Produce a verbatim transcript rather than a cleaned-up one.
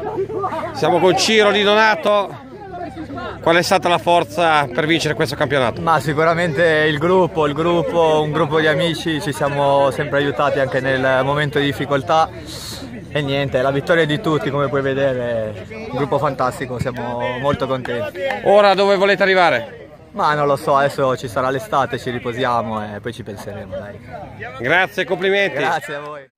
Siamo con Ciro Di Donato. Qual è stata la forza per vincere questo campionato? Ma sicuramente il gruppo, il gruppo, un gruppo di amici, ci siamo sempre aiutati anche nel momento di difficoltà e niente, la vittoria è di tutti, come puoi vedere, un gruppo fantastico, siamo molto contenti. Ora dove volete arrivare? Ma non lo so, adesso ci sarà l'estate, ci riposiamo e poi ci penseremo, dai. Grazie, complimenti. Grazie a voi.